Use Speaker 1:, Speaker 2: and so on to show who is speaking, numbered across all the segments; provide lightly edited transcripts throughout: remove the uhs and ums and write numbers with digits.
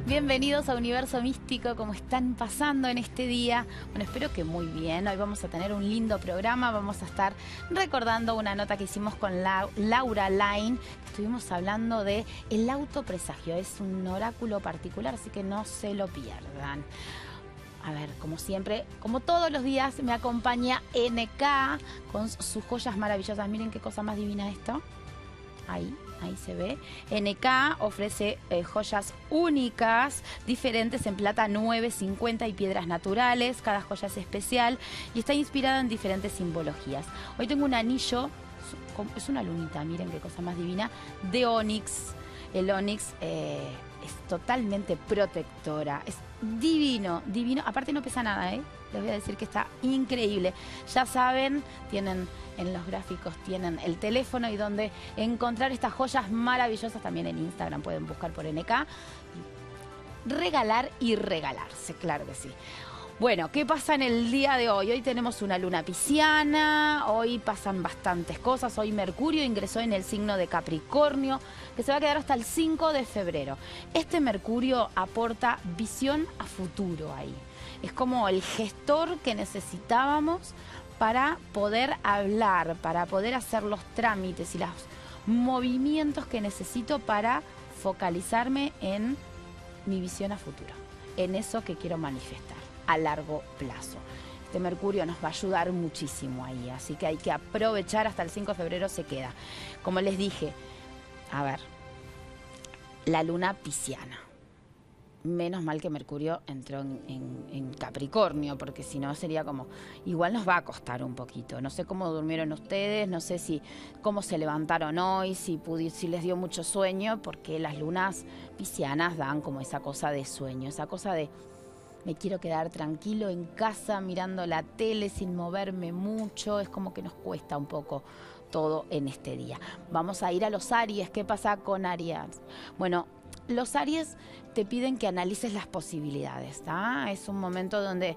Speaker 1: Bienvenidos a Universo Místico, ¿cómo están pasando en este día? Bueno, espero que muy bien. Hoy vamos a tener un lindo programa, vamos a estar recordando una nota que hicimos con Laura Line. Estuvimos hablando de el autopresagio, es un oráculo particular, así que no se lo pierdan. A ver, como siempre, como todos los días, me acompaña NK con sus joyas maravillosas. Miren qué cosa más divina esto. Ahí se ve. NK ofrece joyas únicas, diferentes en plata 950 y piedras naturales. Cada joya es especial y está inspirada en diferentes simbologías. Hoy tengo un anillo, es una lunita, miren qué cosa más divina, de onix. El onix es totalmente protectora, es divino, divino. Aparte no pesa nada, les voy a decir que está increíble. Ya saben, tienen en los gráficos, tienen el teléfono y donde encontrar estas joyas maravillosas. También en Instagram pueden buscar por NK. Regalar y regalarse, claro que sí. Bueno, ¿qué pasa en el día de hoy? Hoy tenemos una luna pisciana, hoy pasan bastantes cosas. Hoy Mercurio ingresó en el signo de Capricornio, que se va a quedar hasta el 5 de febrero. Este Mercurio aporta visión a futuro ahí. Es como el gestor que necesitábamos para poder hablar, para poder hacer los trámites y los movimientos que necesito para focalizarme en mi visión a futuro, en eso que quiero manifestar a largo plazo. Este Mercurio nos va a ayudar muchísimo ahí, así que hay que aprovechar. Hasta el 5 de febrero se queda. Como les dije, a ver, la luna pisciana. Menos mal que Mercurio entró en Capricornio, porque si no sería como... Igual nos va a costar un poquito. No sé cómo durmieron ustedes, no sé cómo se levantaron hoy, si les dio mucho sueño, porque las lunas piscianas dan como esa cosa de sueño, esa cosa de... Me quiero quedar tranquilo en casa mirando la tele sin moverme mucho. Es como que nos cuesta un poco todo en este día. Vamos a ir a los Aries. ¿Qué pasa con Aries? Bueno, los Aries te piden que analices las posibilidades, ¿tá? Es un momento donde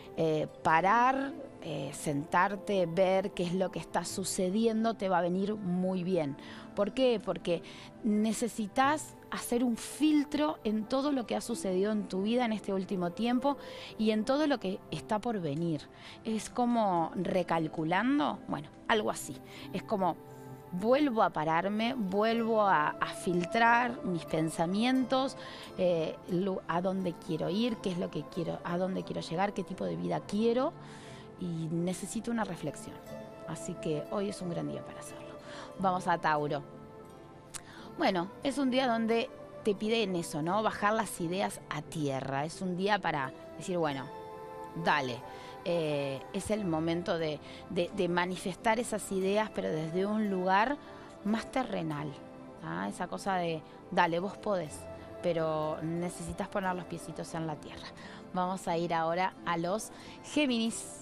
Speaker 1: parar, sentarte, ver qué es lo que está sucediendo te va a venir muy bien. ¿Por qué? Porque necesitas hacer un filtro en todo lo que ha sucedido en tu vida en este último tiempo y en todo lo que está por venir. Es como recalculando, bueno, algo así. Es como vuelvo a pararme, vuelvo a filtrar mis pensamientos, a dónde quiero ir, qué es lo que quiero, a dónde quiero llegar, qué tipo de vida quiero, y necesito una reflexión. Así que hoy es un gran día para hacerlo. Vamos a Tauro. Bueno, es un día donde te piden eso, ¿no? Bajar las ideas a tierra. Es un día para decir, bueno, dale. Es el momento de manifestar esas ideas, pero desde un lugar más terrenal. ¿Ah? Esa cosa de, dale, vos podés, pero necesitas poner los piecitos en la tierra. Vamos a ir ahora a los Géminis.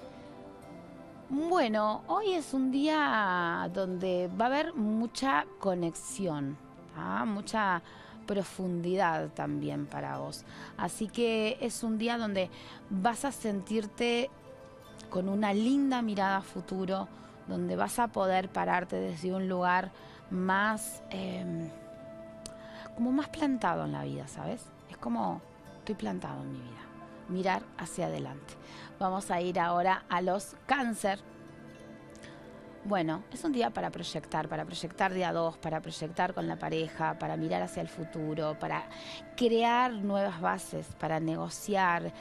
Speaker 1: Bueno, hoy es un día donde va a haber mucha conexión, ¿ah? Mucha profundidad también para vos. Así que es un día donde vas a sentirte con una linda mirada a futuro, donde vas a poder pararte desde un lugar más, como más plantado en la vida, ¿sabes? Es como, estoy plantado en mi vida. Mirar hacia adelante. Vamos a ir ahora a los Cáncer. Bueno, es un día para proyectar de a dos, para proyectar con la pareja, para mirar hacia el futuro, para crear nuevas bases, para negociar.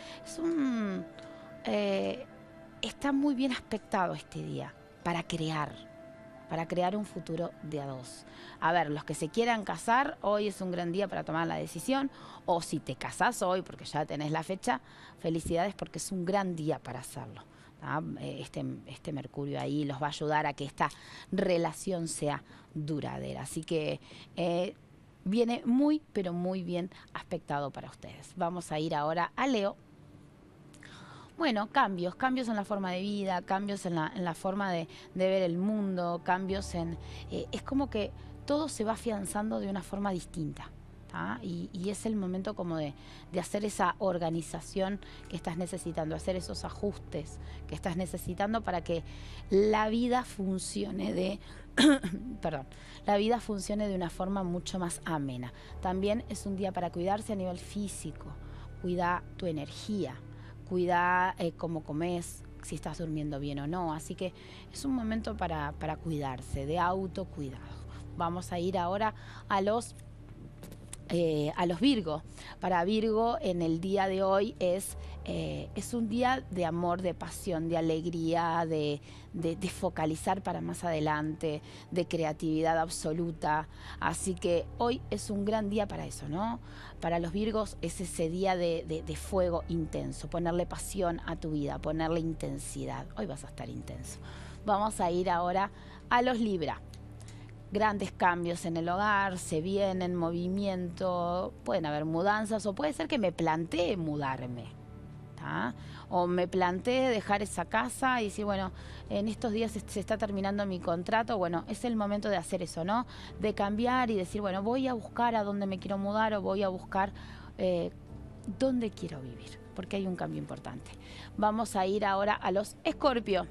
Speaker 1: Está muy bien aspectado este día para crear un futuro de a dos. A ver, los que se quieran casar, hoy es un gran día para tomar la decisión, o si te casás hoy, porque ya tenés la fecha, felicidades, porque es un gran día para hacerlo. Este Mercurio ahí los va a ayudar a que esta relación sea duradera. Así que viene muy, pero muy bien aspectado para ustedes. Vamos a ir ahora a Leo. Bueno, cambios en la forma de vida, cambios en la forma de ver el mundo, cambios en... es como que todo se va afianzando de una forma distinta. Y es el momento como de hacer esa organización que estás necesitando, hacer esos ajustes que estás necesitando para que la vida funcione perdón, la vida funcione de una forma mucho más amena. También es un día para cuidarse a nivel físico, cuida tu energía, cuida cómo comes, si estás durmiendo bien o no. Así que es un momento para cuidarse, de autocuidado. Vamos a ir ahora a los Virgo. Para Virgo, en el día de hoy es un día de amor, de pasión, de alegría, de focalizar para más adelante, de creatividad absoluta. Así que hoy es un gran día para eso, ¿no? Para los Virgos es ese día de fuego intenso, ponerle pasión a tu vida, ponerle intensidad. Hoy vas a estar intenso. Vamos a ir ahora a los Libra. Grandes cambios en el hogar, se vienen movimiento, pueden haber mudanzas o puede ser que me plantee mudarme, o me plantee dejar esa casa y decir, bueno, en estos días se está terminando mi contrato. Bueno, es el momento de hacer eso, ¿no? De cambiar y decir, bueno, voy a buscar a dónde me quiero mudar o voy a buscar dónde quiero vivir, porque hay un cambio importante. Vamos a ir ahora a los Escorpio.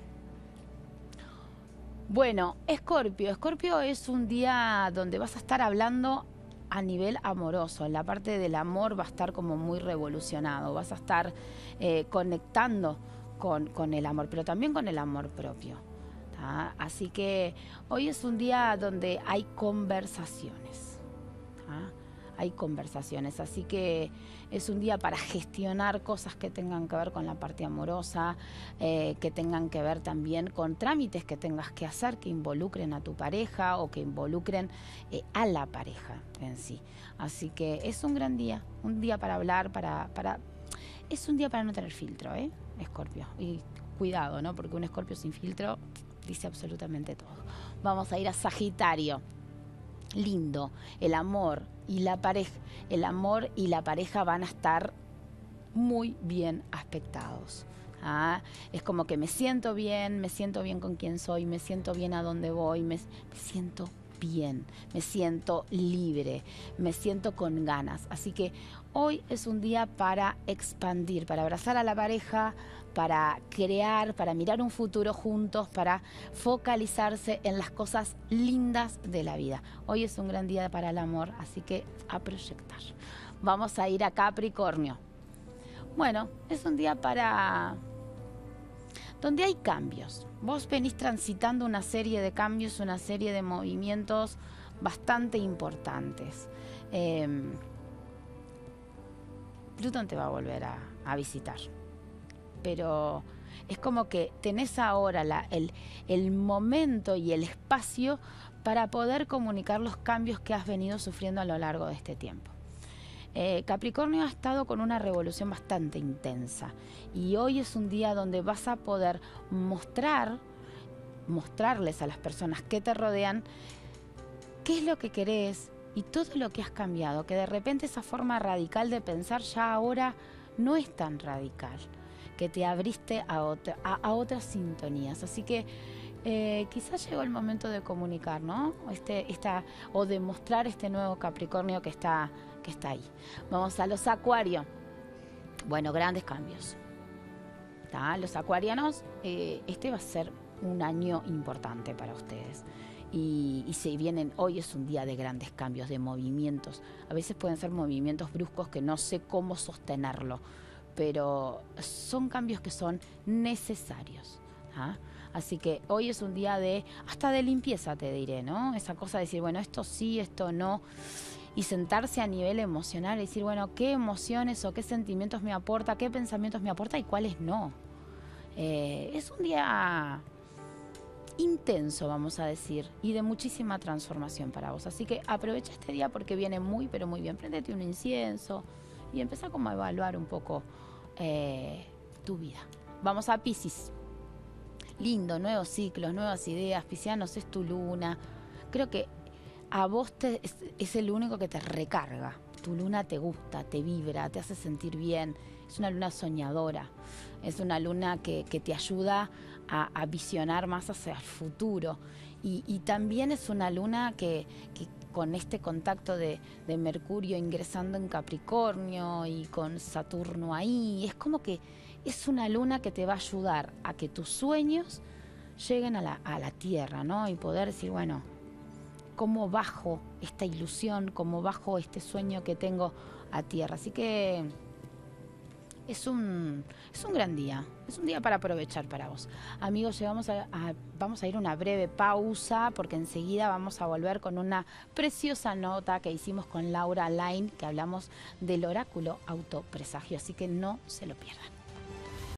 Speaker 1: Bueno, Escorpio es un día donde vas a estar hablando a nivel amoroso. En la parte del amor va a estar como muy revolucionado. Vas a estar conectando con el amor, pero también con el amor propio. Así que hoy es un día donde hay conversaciones. Hay conversaciones, así que es un día para gestionar cosas que tengan que ver con la parte amorosa, que tengan que ver también con trámites que tengas que hacer, que involucren a tu pareja o que involucren a la pareja en sí. Así que es un gran día, un día para hablar, es un día para no tener filtro, Escorpio. Y cuidado, ¿no? Porque un Escorpio sin filtro dice absolutamente todo. Vamos a ir a Sagitario. Lindo, el amor y la pareja van a estar muy bien aspectados. Es como que me siento bien con quién soy, me siento bien a dónde voy, me siento bien, me siento libre, me siento con ganas. Así que hoy es un día para expandir, para abrazar a la pareja, para crear, para mirar un futuro juntos, para focalizarse en las cosas lindas de la vida. Hoy es un gran día para el amor, así que a proyectar. Vamos a ir a Capricornio. Bueno, es un día donde hay cambios. Vos venís transitando una serie de cambios, una serie de movimientos bastante importantes. Plutón te va a volver a visitar. Pero es como que tenés ahora el momento y el espacio para poder comunicar los cambios que has venido sufriendo a lo largo de este tiempo. Capricornio ha estado con una revolución bastante intensa y hoy es un día donde vas a poder mostrarles a las personas que te rodean qué es lo que querés y todo lo que has cambiado, que de repente esa forma radical de pensar ya ahora no es tan radical, que te abriste a otras sintonías. Así que quizás llegó el momento de comunicar, ¿no? O de mostrar este nuevo Capricornio que está ahí. Vamos a los Acuario. Bueno, grandes cambios. Los acuarianos, este va a ser un año importante para ustedes. Y se vienen, hoy es un día de grandes cambios, de movimientos. A veces pueden ser movimientos bruscos que no sé cómo sostenerlo, pero son cambios que son necesarios. Así que hoy es un día hasta de limpieza, te diré, ¿no? Esa cosa de decir, bueno, esto sí, esto no. Y sentarse a nivel emocional y decir, bueno, qué emociones o qué sentimientos me aporta, qué pensamientos me aporta y cuáles no. Es un día intenso, vamos a decir, y de muchísima transformación para vos. Así que aprovecha este día porque viene muy, pero muy bien. Préndete un incienso y empezá como a evaluar un poco tu vida. Vamos a Piscis. Lindo, nuevos ciclos, nuevas ideas. Piscianos, es tu luna. Creo que a vos es el único que te recarga. Tu luna te gusta, te vibra, te hace sentir bien. Es una luna soñadora. Es una luna que te ayuda a visionar más hacia el futuro. Y también es una luna que con este contacto de Mercurio ingresando en Capricornio y con Saturno ahí, es como que es una luna que te va a ayudar a que tus sueños lleguen a la tierra, ¿no? Y poder decir, bueno, ¿cómo bajo esta ilusión? ¿Cómo bajo este sueño que tengo a tierra? Así que es un gran día, es un día para aprovechar para vos. Amigos, vamos a ir a una breve pausa porque enseguida vamos a volver con una preciosa nota que hicimos con Laura Line, que hablamos del oráculo autopresagio, así que no se lo pierdan.